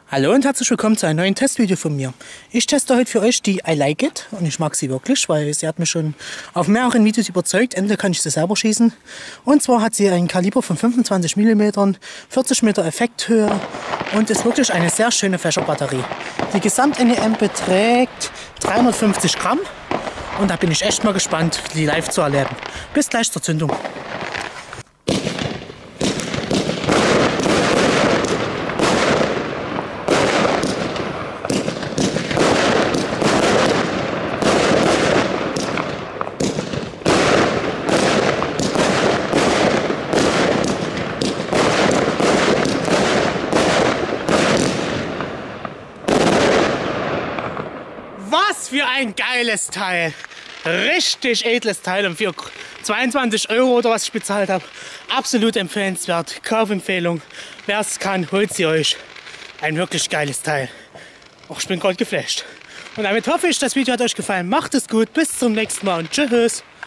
Hallo und herzlich willkommen zu einem neuen Testvideo von mir. Ich teste heute für euch die I Like It und ich mag sie wirklich, weil sie hat mich schon auf mehreren Videos überzeugt. Endlich kann ich sie selber schießen. Und zwar hat sie ein Kaliber von 25 mm, 40 Meter Effekthöhe und ist wirklich eine sehr schöne Fächerbatterie. Die Gesamt-NEM beträgt 350 Gramm und da bin ich echt mal gespannt, die live zu erleben. Bis gleich zur Zündung. Was für ein geiles Teil! Richtig edles Teil und für 22 € oder was ich bezahlt habe. Absolut empfehlenswert. Kaufempfehlung. Wer es kann, holt sie euch. Ein wirklich geiles Teil. Och, ich bin gerade geflasht. Und damit hoffe ich, das Video hat euch gefallen. Macht es gut, bis zum nächsten Mal und tschüss.